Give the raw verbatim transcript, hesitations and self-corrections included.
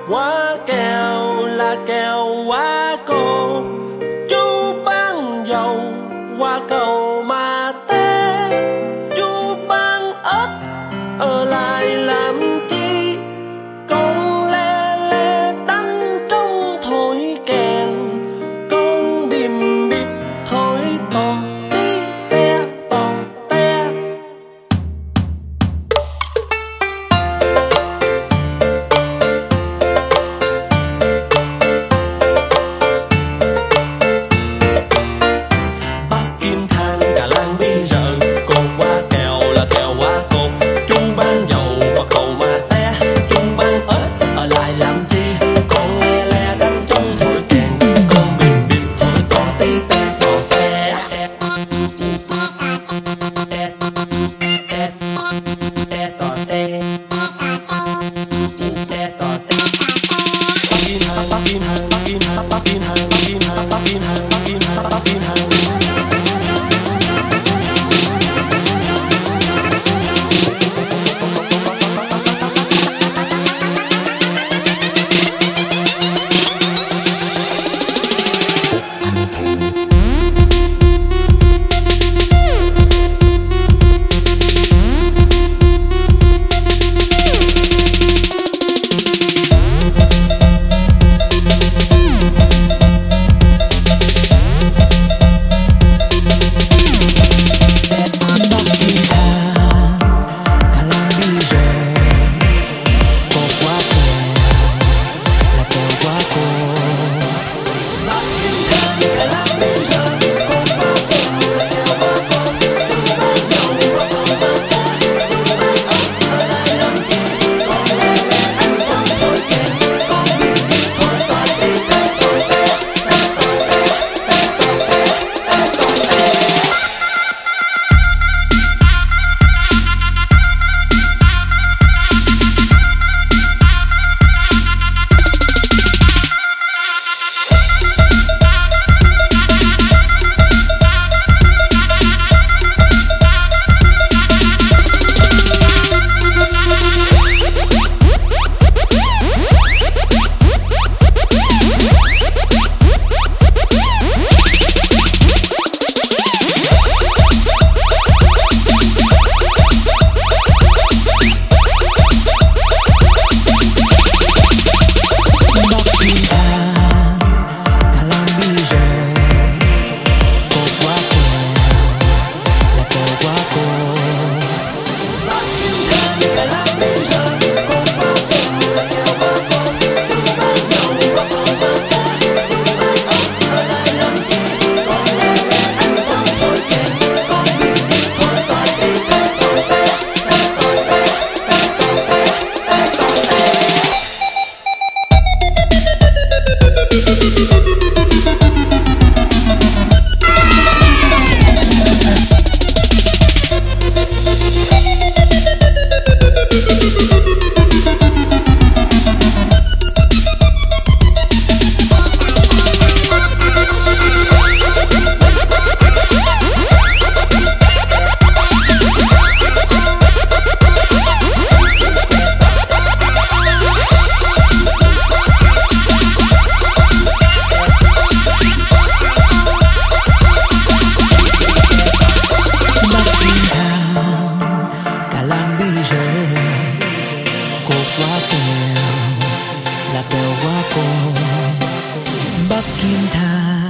Hoa kèo là kèo hoa cột, chú bán dầu hoa cầu mà té. Chú bán ếch ở lại làm chi, con le le đánh trong thổi kèn, con bìm bịp thổi to tí te to te. Bác Kim Thang cả làng bây giờ, cột hoa kèo là kèo hoa cột, chú bán dầu và cầu mà té. Chú bán ếch ở lại làm chi, con le le đánh trong thổi kèn, con bìm bịp thổi to tí te to te. Te te te to te. Te to te. Bác Kim Thang, Bác Kim Thang, Bác Kim Thang, Bác Kim Thang, Bác Kim Thang, Bác Kim Thang, Bác Kim Thang, Bác Kim Thang. Cột hoa kèo là kèo hoa cột, Bắc Kim Thang.